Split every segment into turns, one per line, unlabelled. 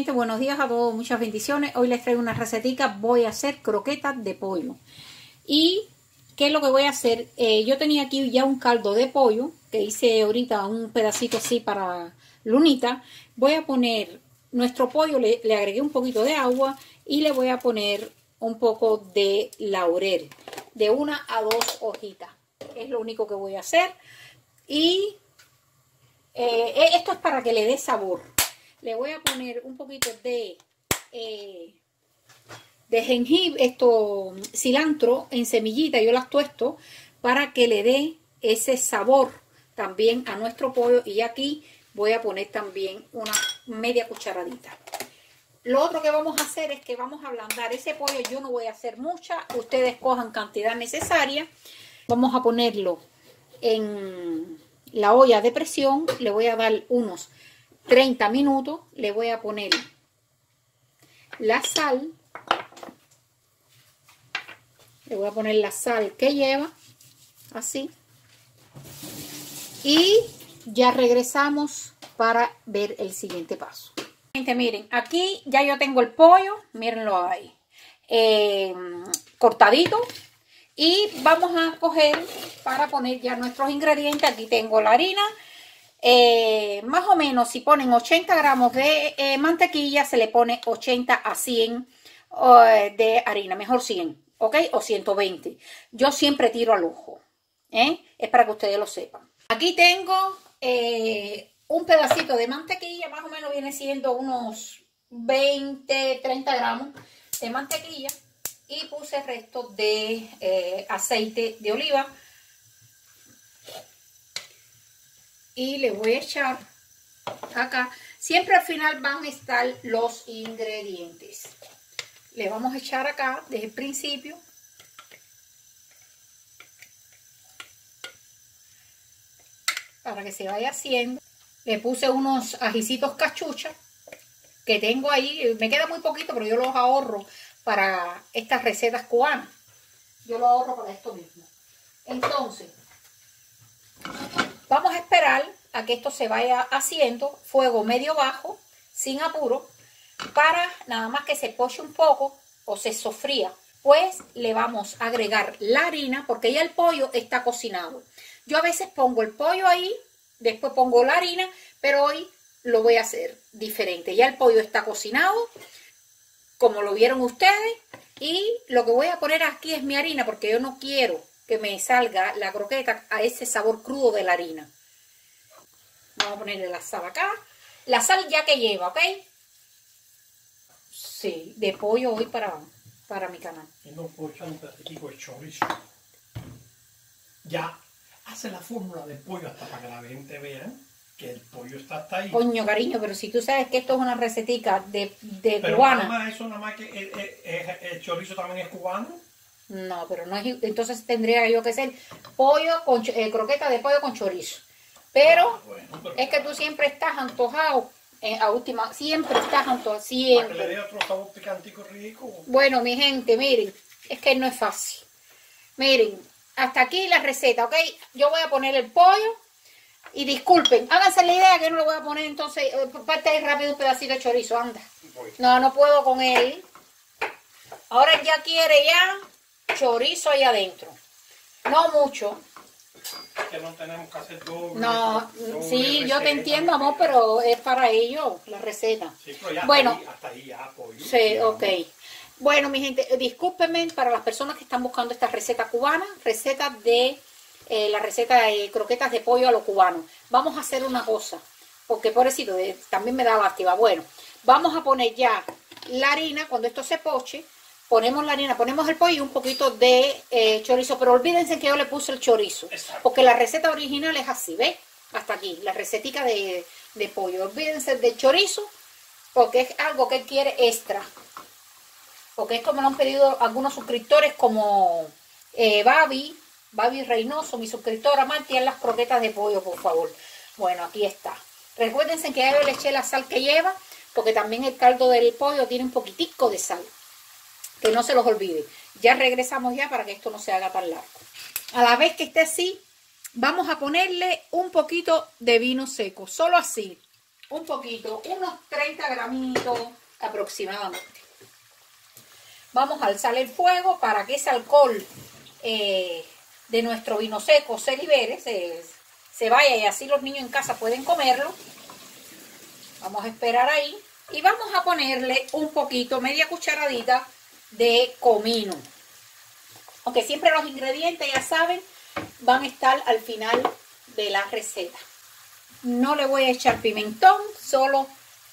gente, buenos días a todos, muchas bendiciones. Hoy les traigo una recetica. Voy a hacer croquetas de pollo. ¿Y qué es lo que voy a hacer? Yo tenía aquí ya un caldo de pollo que hice ahorita, un pedacito así para Lunita. Voy a poner nuestro pollo, le agregué un poquito de agua y le voy a poner un poco de laurel, de 1 a 2 hojitas. Es lo único que voy a hacer. Y esto es para que le dé sabor. Le voy a poner un poquito de jengibre, cilantro en semillita. Yo las tuesto para que le dé ese sabor también a nuestro pollo. Y aquí voy a poner también una media cucharadita. Lo otro que vamos a hacer es que vamos a ablandar ese pollo. Yo no voy a hacer mucha, ustedes cojan cantidad necesaria. Vamos a ponerlo en la olla de presión. Le voy a dar unos 30 minutos. Le voy a poner la sal. Le voy a poner la sal que lleva, así. Y ya regresamos para ver el siguiente paso. Gente, miren, aquí ya yo tengo el pollo, mírenlo ahí, cortadito. Y vamos a coger para poner ya nuestros ingredientes. Aquí tengo la harina. Más o menos si ponen 80 gramos de mantequilla, se le pone 80 a 100 de harina, mejor 100, ¿ok? O 120. Yo siempre tiro al ojo, es para que ustedes lo sepan. Aquí tengo un pedacito de mantequilla, más o menos viene siendo unos 20, 30 gramos de mantequilla. Y puse el resto de aceite de oliva. Y le voy a echar acá. Siempre al final van a estar los ingredientes. Le vamos a echar acá desde el principio. Para que se vaya haciendo. Le puse unos ajicitos cachucha que tengo ahí. Me queda muy poquito, pero yo los ahorro para estas recetas cubanas. Yo lo ahorro para esto mismo. Entonces, vamos a esperar a que esto se vaya haciendo. Fuego medio bajo, sin apuro, para nada más que se poche un poco o se sofría. Pues le vamos a agregar la harina, porque ya el pollo está cocinado. Yo a veces pongo el pollo ahí, después pongo la harina, pero hoy lo voy a hacer diferente. Ya el pollo está cocinado, como lo vieron ustedes, y lo que voy a poner aquí es mi harina, porque yo no quiero que me salga la croqueta a ese sabor crudo de la harina. Vamos a ponerle la sal acá. La sal ya que lleva, ¿ok? Sí, de pollo hoy para mi canal.
Y no puedo echar un pedacito de chorizo. Ya hace la fórmula del pollo hasta para que la gente vea que el pollo está hasta ahí.
Coño, cariño, pero si tú sabes que esto es una recetica de
pero
cubana.
Nada más eso, nada más que el chorizo también es cubano.
No, pero no es, entonces tendría yo que ser pollo con croqueta de pollo con chorizo. Pero, pero es que tú siempre estás antojado, a última, siempre estás antojado, siempre.
Para que le dé otro sabor picantico rico.
Bueno, mi gente, miren, es que no es fácil. Miren, hasta aquí la receta, ¿ok? Yo voy a poner el pollo. Y disculpen, háganse la idea que no le voy a poner entonces, parte ahí rápido un pedacito de chorizo, anda. No, no puedo con él. Ahora ya quiere ya chorizo ahí adentro. No mucho.
Que no tenemos que hacer doble.
No, sí, yo te entiendo, amor, pero es para ello la receta.
Sí, pero ya
bueno,
hasta ahí ya pollo.
Sí, ok. Bueno, mi gente, discúlpenme para las personas que están buscando esta receta cubana, receta de... la receta de croquetas de pollo a lo cubano. Vamos a hacer una cosa, porque pobrecito, también me da lástima. Bueno, vamos a poner ya la harina. Cuando esto se poche, ponemos la harina, ponemos el pollo y un poquito de chorizo. Pero olvídense que yo le puse el chorizo. Exacto. Porque la receta original es así, ¿ves? Hasta aquí, la recetica de pollo. Olvídense del chorizo, porque es algo que él quiere extra. Porque esto me lo han pedido algunos suscriptores como Babi Reynoso, mi suscriptora Marti, en las croquetas de pollo, por favor. Bueno, aquí está. Recuérdense que ya yo le eché la sal que lleva, porque también el caldo del pollo tiene un poquitico de sal. Que no se los olvide. Ya regresamos ya para que esto no se haga tan largo. A la vez que esté así, vamos a ponerle un poquito de vino seco. Solo así. un poquito, unos 30 gramitos aproximadamente. Vamos a alzar el fuego para que ese alcohol de nuestro vino seco se libere, se vaya y así los niños en casa pueden comerlo. Vamos a esperar ahí y vamos a ponerle un poquito, media cucharadita de comino. Aunque siempre los ingredientes, ya saben, van a estar al final de la receta. No le voy a echar pimentón, solo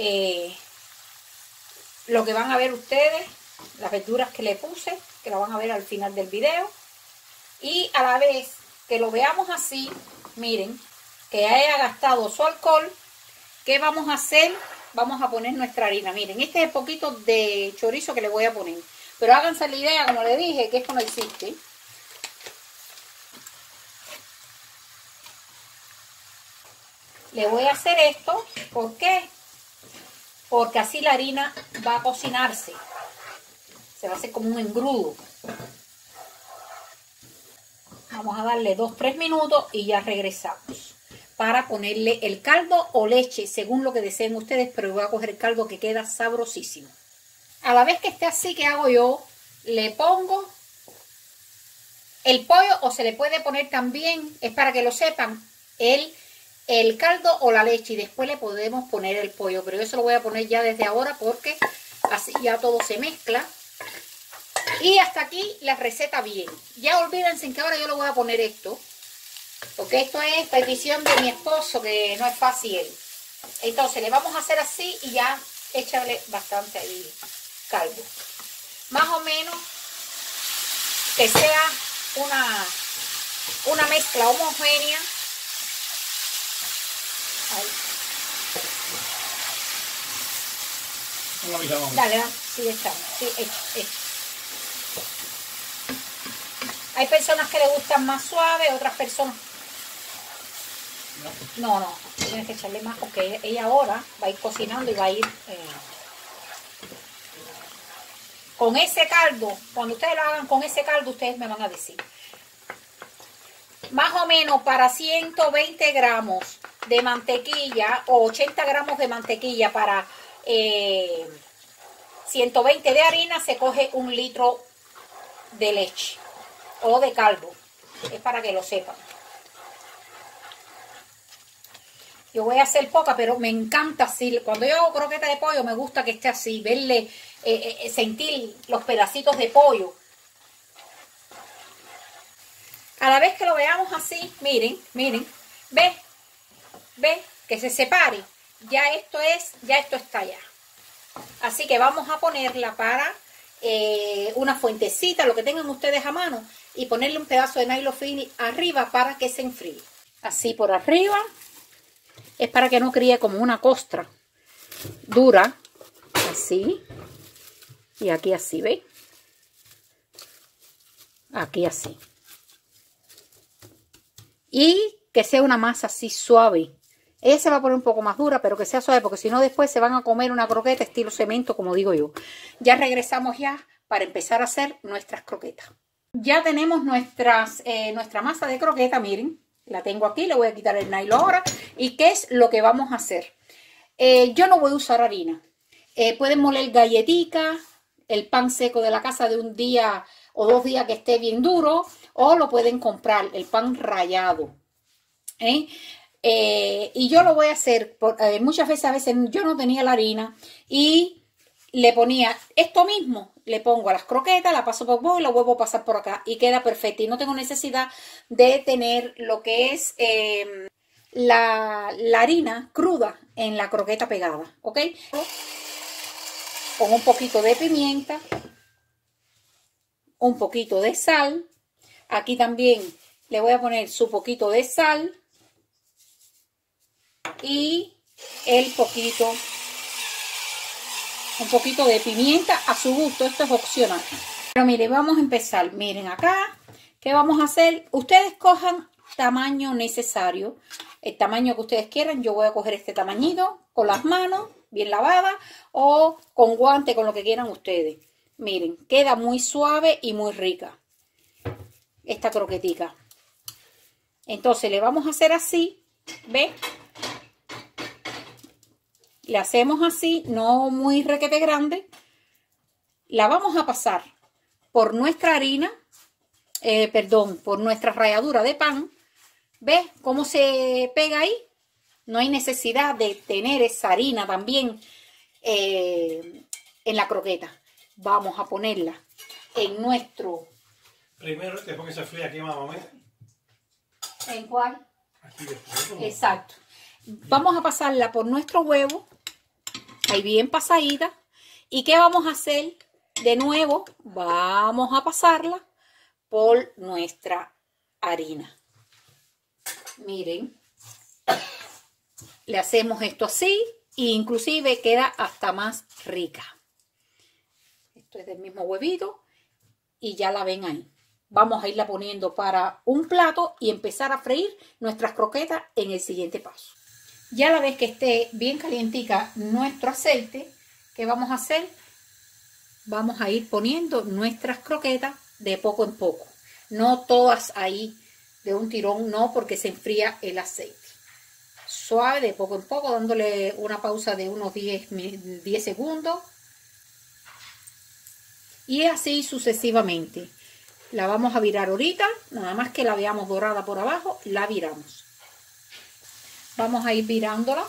lo que van a ver ustedes, las verduras que le puse, que lo van a ver al final del video. Y a la vez que lo veamos así, miren, que haya gastado su alcohol, ¿qué vamos a hacer? Vamos a poner nuestra harina. Miren, este es el poquito de chorizo que le voy a poner. Pero háganse la idea, como le dije, que esto no existe. Le voy a hacer esto, ¿por qué? Porque así la harina va a cocinarse. Se va a hacer como un engrudo. Vamos a darle 2-3 minutos y ya regresamos. Para ponerle el caldo o leche, según lo que deseen ustedes, pero voy a coger el caldo que queda sabrosísimo. A la vez que esté así, ¿qué hago yo? Le pongo el pollo, o se le puede poner también, es para que lo sepan, el caldo o la leche, y después le podemos poner el pollo, pero yo se lo voy a poner ya desde ahora porque así ya todo se mezcla. Y hasta aquí la receta bien. Ya olvídense en que ahora yo le voy a poner esto, porque esto es petición de mi esposo, que no es fácil. Entonces le vamos a hacer así y ya échale bastante ahí caldo. Más o menos que sea una mezcla homogénea. Ahí. Dale, sigue estando. Sí, hecho. Hay personas que le gustan más suave, otras personas... No, tienes que echarle más, porque ella ahora va a ir cocinando y va a ir... Con ese caldo, cuando ustedes lo hagan con ese caldo, ustedes me van a decir. Más o menos para 120 gramos de mantequilla o 80 gramos de mantequilla para 120 de harina se coge 1 litro de leche o de caldo. Es para que lo sepan. Yo voy a hacer poca, pero me encanta así. Cuando yo hago croqueta de pollo me gusta que esté así, verle, sentir los pedacitos de pollo. A la vez que lo veamos así, miren, ve que se separe. Ya esto está ya. Así que vamos a ponerla para una fuentecita, lo que tengan ustedes a mano, y ponerle un pedazo de nylon film arriba para que se enfríe. Así por arriba. Es para que no críe como una costra dura, así, y aquí así, ¿veis? Aquí así. Y que sea una masa así suave. Ella se va a poner un poco más dura, pero que sea suave, porque si no después se van a comer una croqueta estilo cemento, como digo yo. Ya regresamos ya para empezar a hacer nuestras croquetas. Ya tenemos nuestra masa de croqueta, miren. La tengo aquí, le voy a quitar el nylon ahora. ¿Y qué es lo que vamos a hacer? Yo no voy a usar harina. Pueden moler galletica, el pan seco de la casa de un día o 2 días que esté bien duro, o lo pueden comprar, el pan rallado. Y yo lo voy a hacer, muchas veces, a veces yo no tenía la harina y le ponía esto mismo, le pongo a las croquetas, la paso por y lo vuelvo a pasar por acá y queda perfecto. Y no tengo necesidad de tener lo que es la harina cruda en la croqueta pegada, ¿ok? Con un poquito de pimienta, un poquito de sal. Aquí también le voy a poner su poquito de sal y un poquito de pimienta a su gusto. Esto es opcional. Pero miren, vamos a empezar. Miren acá, ¿qué vamos a hacer? Ustedes cojan tamaño necesario, el tamaño que ustedes quieran. Yo voy a coger este tamañito con las manos bien lavadas o con guante, con lo que quieran ustedes. Miren, queda muy suave y muy rica esta croquetica. Entonces le vamos a hacer así, ¿ven? Le hacemos así, no muy requete grande. La vamos a pasar por nuestra harina, por nuestra ralladura de pan. ¿Ves cómo se pega ahí? No hay necesidad de tener esa harina también en la croqueta. Vamos a ponerla en nuestro...
Primero, después que se fría aquí más o menos.
¿En cuál?
Aquí después. ¿No?
Exacto. Vamos a pasarla por nuestro huevo, ahí bien pasadita. ¿Y qué vamos a hacer? De nuevo, vamos a pasarla por nuestra harina. Miren, le hacemos esto así e inclusive queda hasta más rica. Esto es del mismo huevito y ya la ven ahí. Vamos a irla poniendo para un plato y empezar a freír nuestras croquetas en el siguiente paso. Ya la vez que esté bien calientica nuestro aceite, ¿qué vamos a hacer? Vamos a ir poniendo nuestras croquetas de poco en poco. No todas ahí de un tirón, no, porque se enfría el aceite. Suave, de poco en poco, dándole una pausa de unos 10 segundos. Y así sucesivamente. La vamos a virar ahorita, nada más que la veamos dorada por abajo, la viramos. Vamos a ir virándola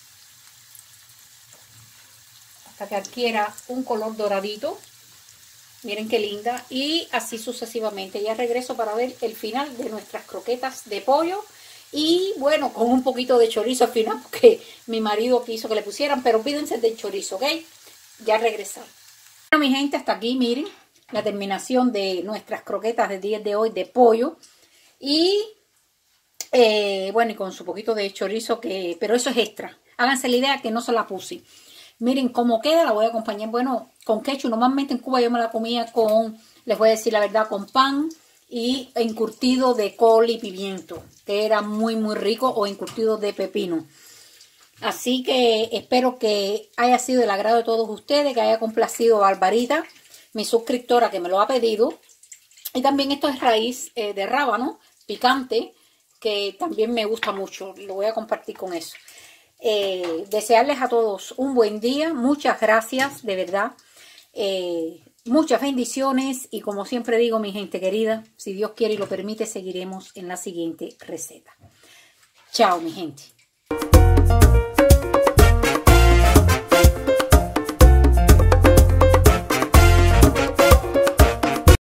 hasta que adquiera un color doradito. Miren qué linda. Y así sucesivamente. Ya regreso para ver el final de nuestras croquetas de pollo. Y bueno, con un poquito de chorizo al final, porque mi marido quiso que le pusieran, pero olvídense del chorizo, ¿ok? Ya regresamos. Bueno, mi gente, hasta aquí, miren, la terminación de nuestras croquetas del día de hoy de pollo. Y bueno, y con su poquito de chorizo, pero eso es extra. Háganse la idea que no se la puse. Miren cómo queda, la voy a acompañar, bueno, con ketchup. Normalmente en Cuba yo me la comía con, les voy a decir la verdad, con pan y encurtido de col y pimiento, que era muy, muy rico, o encurtido de pepino. Así que espero que haya sido del agrado de todos ustedes, que haya complacido a Barbarita, mi suscriptora que me lo ha pedido. Y también esto es raíz de rábano, picante, que también me gusta mucho. Lo voy a compartir con eso. Desearles a todos un buen día. Muchas gracias, de verdad. Muchas bendiciones. Y como siempre digo, mi gente querida, si Dios quiere y lo permite, seguiremos en la siguiente receta. Chao, mi gente.